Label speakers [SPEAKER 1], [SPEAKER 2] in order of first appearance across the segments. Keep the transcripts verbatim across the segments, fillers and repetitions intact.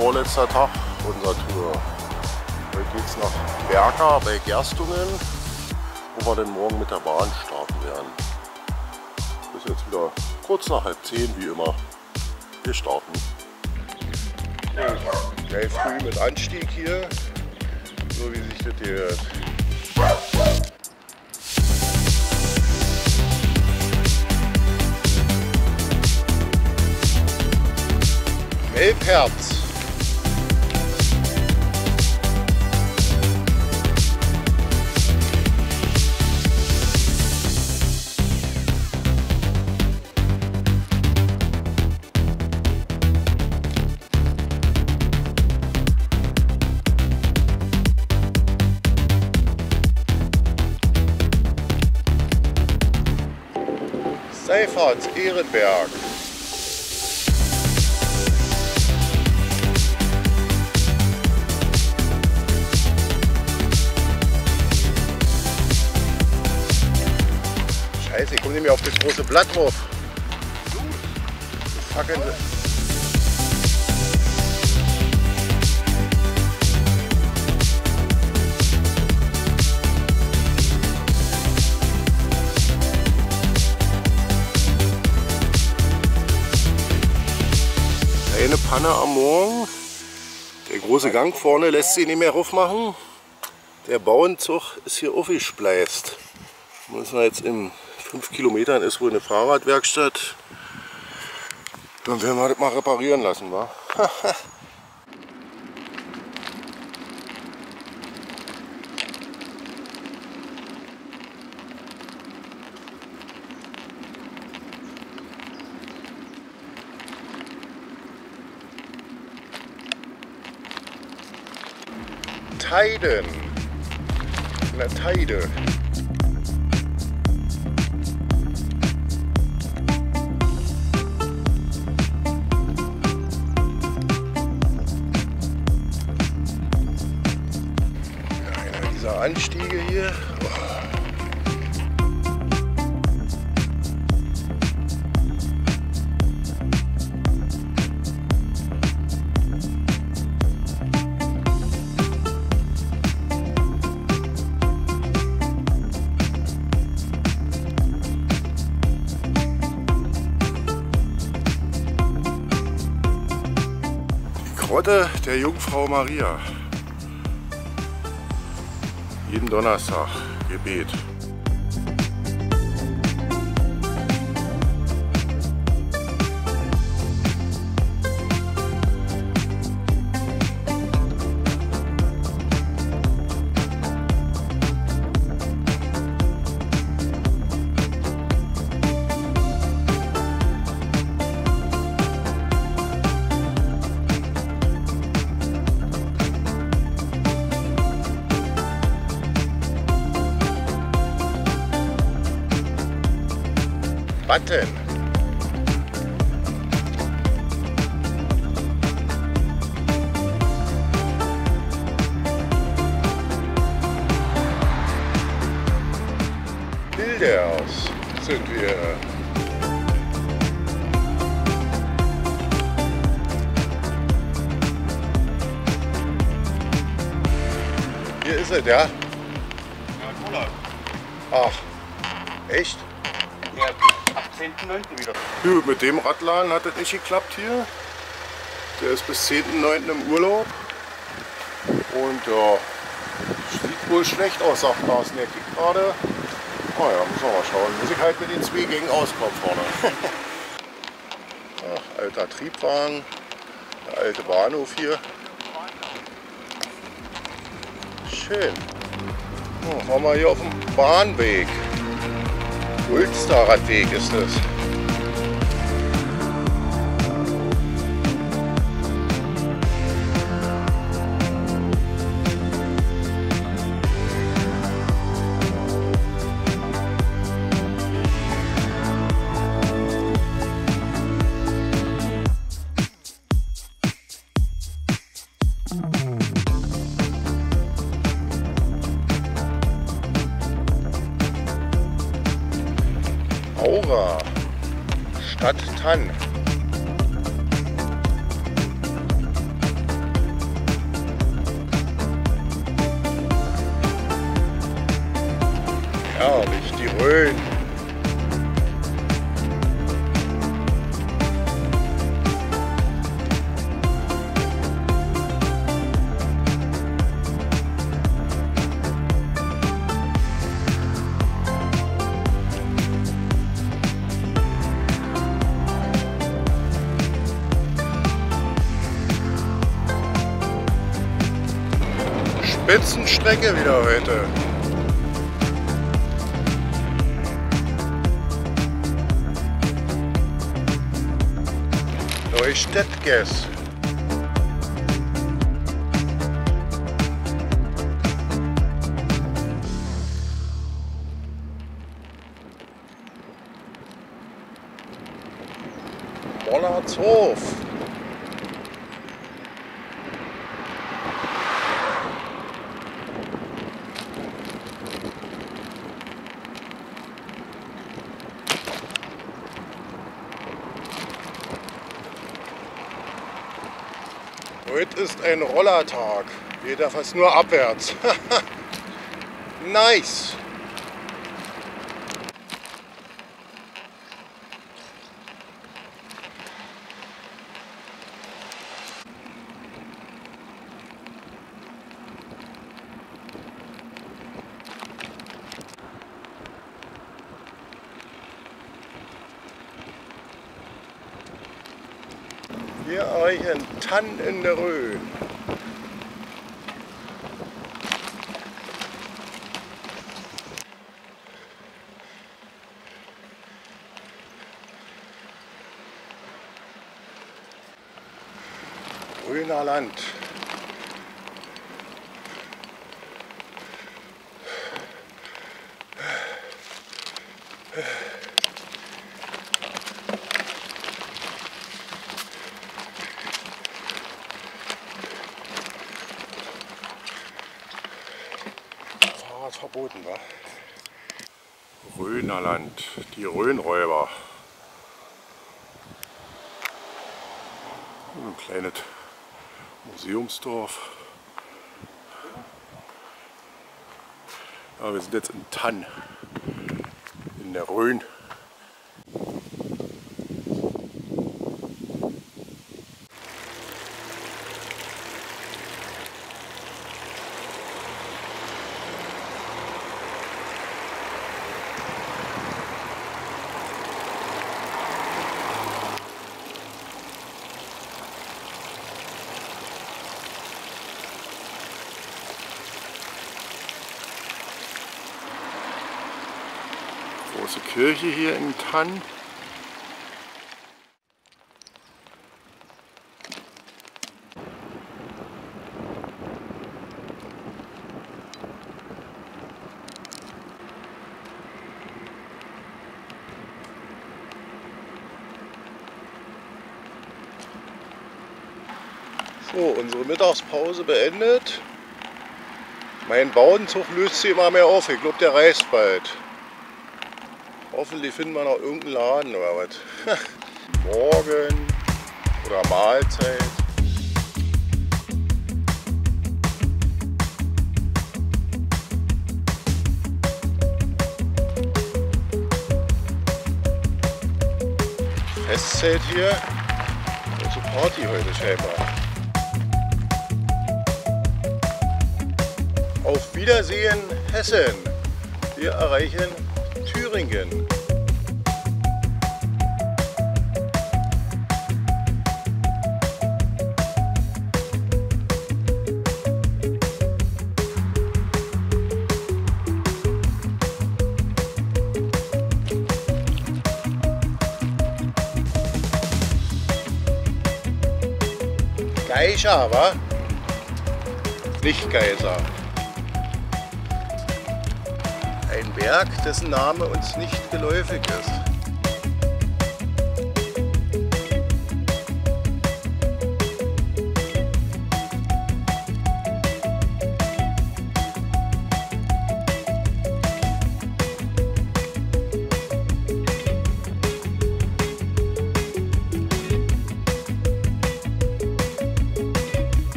[SPEAKER 1] vorletzter Tag unserer Tour. Heute geht es nach Berka bei Gerstungen, wo wir dann morgen mit der Bahn starten werden. Ist jetzt wieder kurz nach halb zehn, wie immer. Wir starten. Gleich früh mit Anstieg hier, so wie sich das gehört. Elbherz. Seiferts, Ehrenberg. Scheiße, ich komme nicht mehr auf das große Blatt drauf. Fucking. Eine Panne am Morgen. Der große Gang vorne lässt sich nicht mehr raufmachen. Der Bauernzug ist hier aufgespleist. Müssen wir jetzt in fünf Kilometern ist wohl eine Fahrradwerkstatt. Dann werden wir das mal reparieren lassen, wa? Teiden. In der Teide. Einer dieser Anstiege hier. Oh. Grotte der Jungfrau Maria. Jeden Donnerstag Gebet. Button. Bilders sind wir. Hier ist es, ja? Ach, echt?
[SPEAKER 2] Ja, zehnten neunten wieder.
[SPEAKER 1] Gut, mit dem Radladen hat das nicht geklappt hier. Der ist bis zehnten neunten im Urlaub. Und ja, sieht wohl schlecht aus, sagt Carsten. Der kickt gerade. Naja, müssen wir mal schauen. Muss ich halt mit den zwei Gängen auskommen vorne. Ach, alter Triebwagen. Der alte Bahnhof hier. Schön. Oh, fahren wir hier auf dem Bahnweg. Ulsterradweg ist es. Aura, Stadt Tann. Rhön. Spitzenstrecke wieder heute. Neustädtges. Bollardshof. Heute ist ein Rollertag, geht ja fast nur abwärts. Nice! Wir erreichen Thann in der Rhön. Rhöner Land. Verboten war. Rhönerland, die Rhönräuber. Ein kleines Museumsdorf. Ja, wir sind jetzt in Thann, in der Rhön. Große Kirche hier in Thann. So, unsere Mittagspause beendet. Mein Bauernzug löst sich immer mehr auf. Ich glaube, der reißt bald. Hoffentlich finden wir noch irgendeinen Laden oder was. Morgen oder Mahlzeit. Festzelt hier. Große Party heute scheinbar. Auf Wiedersehen, Hessen. Wir erreichen Thüringen. Geischer, wa? Nicht Geiser. Ein Berg, dessen Name uns nicht geläufig ist.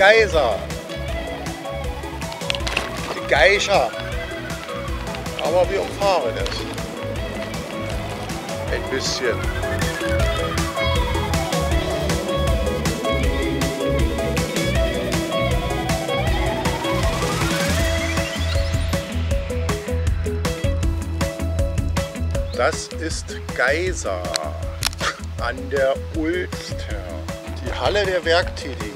[SPEAKER 1] Geiser. Die Geischer. Aber wir umfahren es. Ein bisschen. Das ist Geiser an der Ulster. Die Halle der Werktätigen.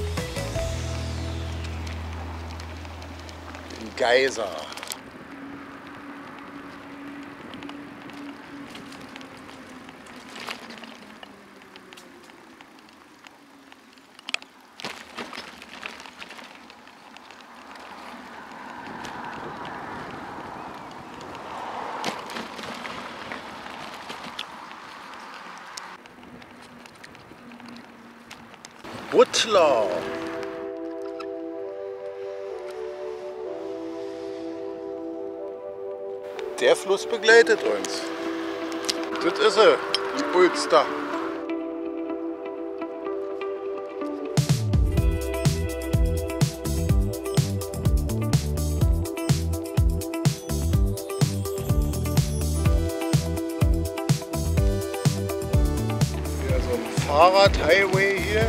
[SPEAKER 1] In Geiser. Butler. Der Fluss begleitet uns. Das ist sie, die Ulster. Ja, so ein Fahrradhighway hier.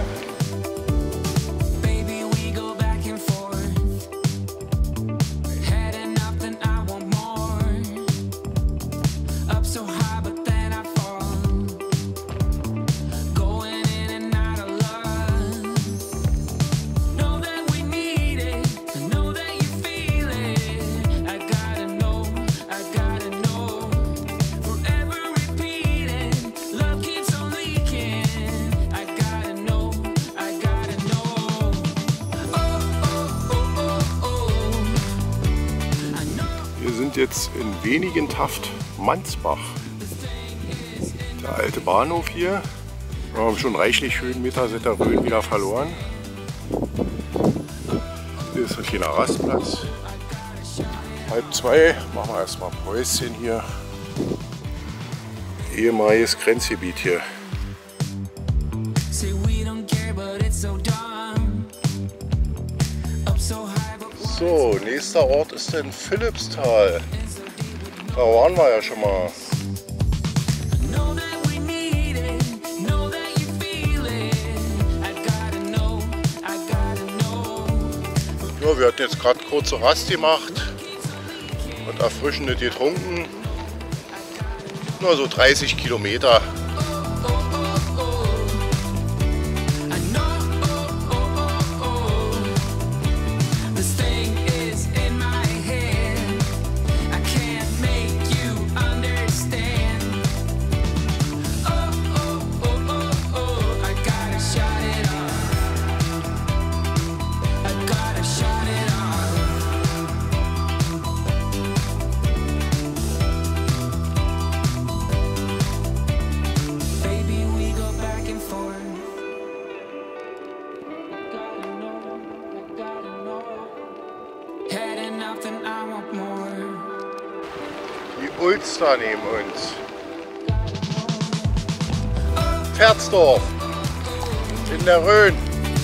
[SPEAKER 1] Jetzt in Wenigen-Taft Mansbach. Der alte Bahnhof hier. Wir haben schon reichlich Höhenmeter seit der Rhön wieder verloren. Hier ist ein kleiner Rastplatz. Halb zwei, machen wir erstmal ein Päuschen hier. Ehemaliges Grenzgebiet hier. So, nächster Ort ist dann Philippsthal. Da waren wir ja schon mal. Ja, wir hatten jetzt gerade kurze Rast gemacht und erfrischendes getrunken. Nur so dreißig Kilometer. Die Ulster neben uns. Pferdsdorf in der Rhön.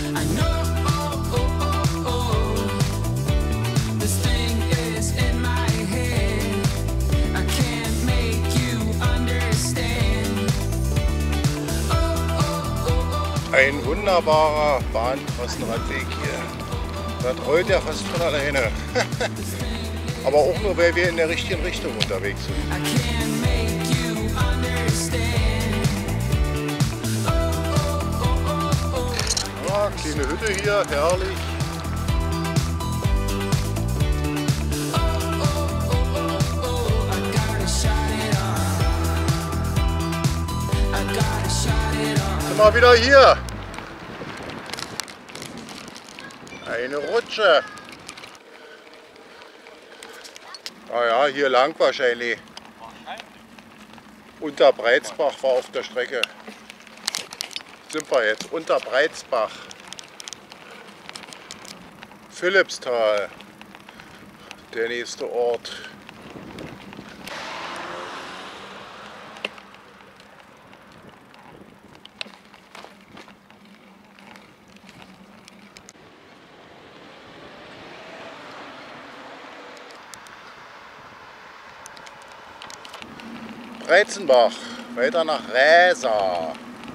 [SPEAKER 1] Ein wunderbarer Bahntrassenradweg hier. Das rollt ja fast von alleine. Aber auch nur, weil wir in der richtigen Richtung unterwegs sind. Ja, kleine Hütte hier, herrlich. Sind wir wieder hier. Eine Rutsche. Ah ja, hier lang wahrscheinlich. Unter Breitsbach war auf der Strecke. Sind wir jetzt unter Breitsbach. Philippsthal, der nächste Ort. Freizenbach, weiter nach Räsa.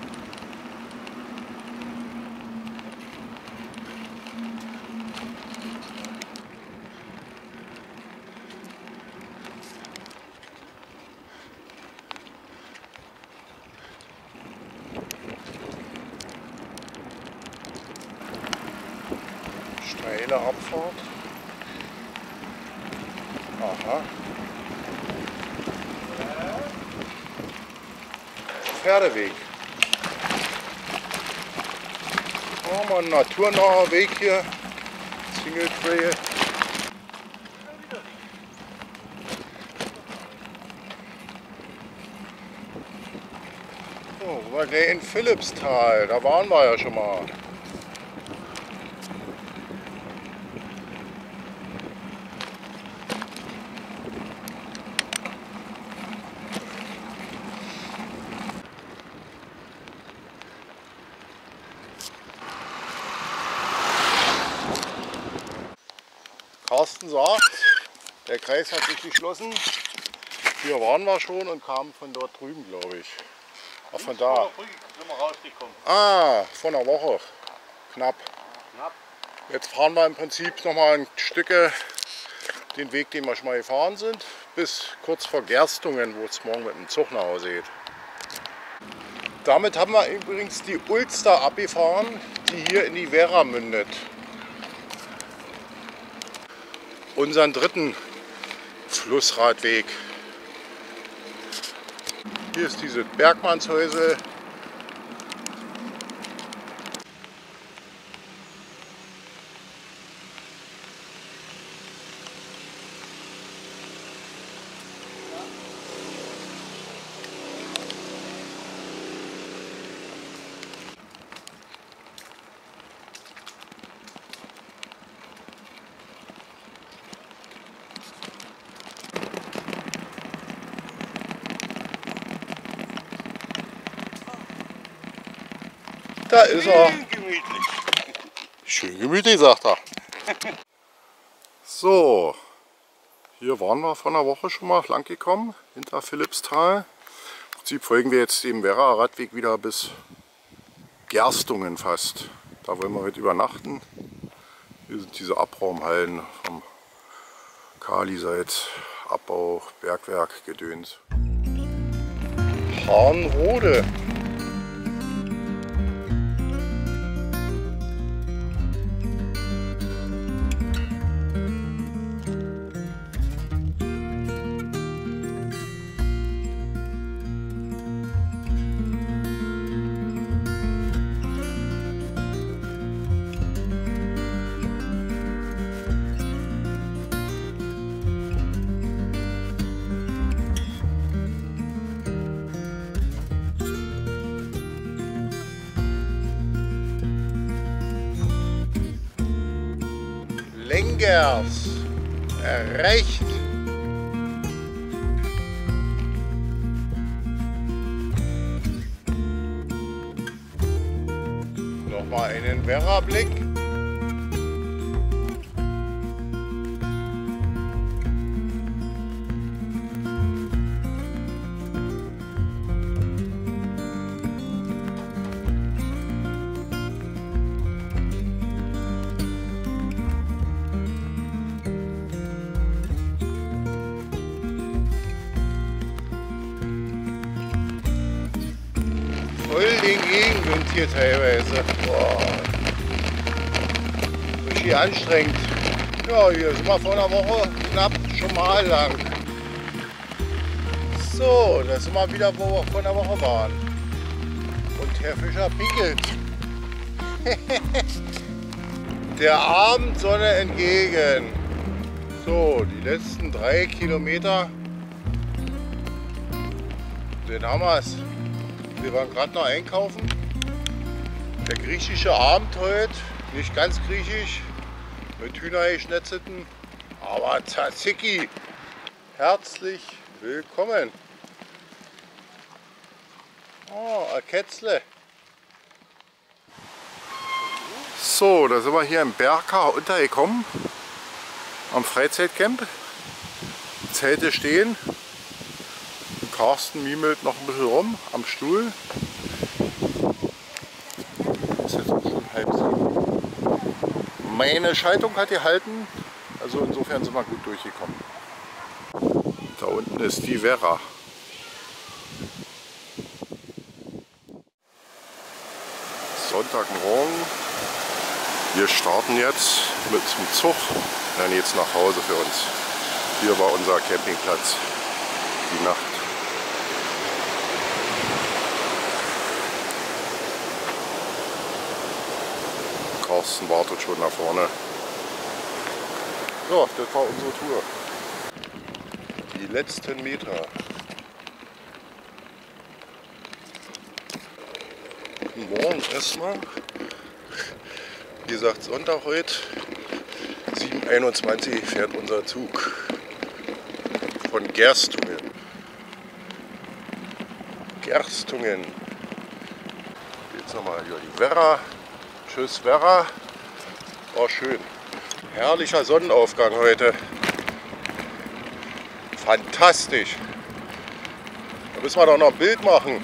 [SPEAKER 1] Steile Abfahrt. Aha. Pferdeweg. Oh, mal ein naturnaher Weg hier. Single Trail. So, wir gleich in Philippsthal. Da waren wir ja schon mal. Carsten sagt, der Kreis hat sich geschlossen. Hier waren wir schon und kamen von dort drüben, glaube ich. Auch von da. Ah, vor einer Woche. Knapp. Jetzt fahren wir im Prinzip noch mal ein Stück den Weg, den wir schon mal gefahren sind, bis kurz vor Gerstungen, wo es morgen mit dem Zug nach Hause geht. Damit haben wir übrigens die Ulster abgefahren, die hier in die Werra mündet. Unseren dritten Flussradweg. Hier ist diese Bergmannshäusel. Da ist er.
[SPEAKER 2] Schön gemütlich.
[SPEAKER 1] Schön gemütlich, sagt er. So, hier waren wir vor einer Woche schon mal lang gekommen, hinter Philippsthal. Im Prinzip folgen wir jetzt dem Werra-Radweg wieder bis Gerstungen fast. Da wollen wir heute übernachten. Hier sind diese Abraumhallen vom Kali-Salz, Abbau, Bergwerk, Gedöns. Harnrode. Lengers erreicht. Nochmal einen Werra-Blick. Voll den Gegenwind hier teilweise. Boah. Richtig anstrengend. Ja, hier sind wir vor einer Woche knapp schon mal lang. So, da sind wir wieder, wo wir vor einer Woche waren. Und Herr Fischer pinkelt. Der Abendsonne entgegen. So, die letzten drei Kilometer. Den haben wir es. Wir waren gerade noch einkaufen. Der griechische Abend heute, nicht ganz griechisch, mit Hühnergeschnetzelten, aber Tzatziki. Herzlich willkommen. Oh, ein Kätzle. So, da sind wir hier im Berka untergekommen, am Freizeitcamp. Die Zelte stehen. Carsten miemelt noch ein bisschen rum am Stuhl. Ist jetzt auch schon halb sieben. Meine Schaltung hat gehalten, also insofern sind wir gut durchgekommen. Da unten ist die Werra. Sonntagmorgen. Wir starten jetzt mit dem Zug. Dann geht's nach Hause für uns. Hier war unser Campingplatz. Die Nacht. Carsten wartet schon da vorne. Ja, das war unsere Tour. Die letzten Meter. Guten Morgen erstmal. Wie gesagt, Sonntag heute. sieben Uhr einundzwanzig fährt unser Zug. Von Gerstungen. Gerstungen. Jetzt nochmal über die Werra. Tschüss Werra. War schön. Herrlicher Sonnenaufgang heute. Fantastisch. Da müssen wir doch noch ein Bild machen.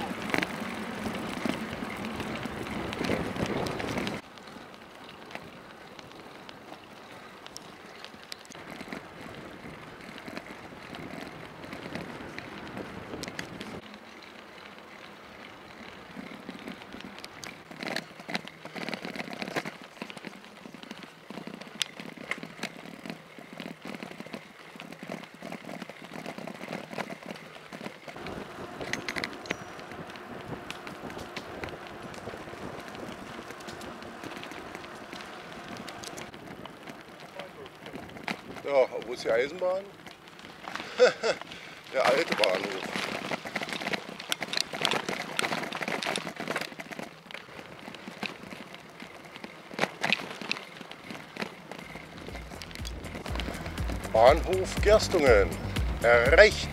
[SPEAKER 1] Ja, wo ist die Eisenbahn? Der alte Bahnhof. Bahnhof Gerstungen. Erreicht.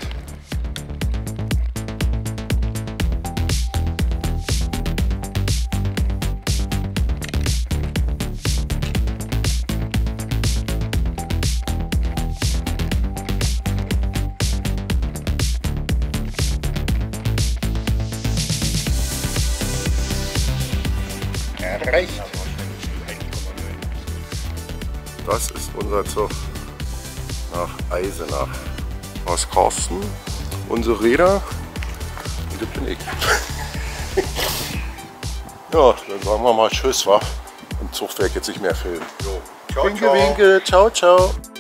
[SPEAKER 1] Erreicht. Das ist unser Zug nach Eisenach. Aus Carsten, unsere Räder, und das bin ich. Ja, dann sagen wir mal Tschüss, wa? Im Zug werde ich jetzt nicht mehr filmen.
[SPEAKER 2] Jo. Ciao,
[SPEAKER 1] Winke,
[SPEAKER 2] ciao.
[SPEAKER 1] winke, ciao, ciao.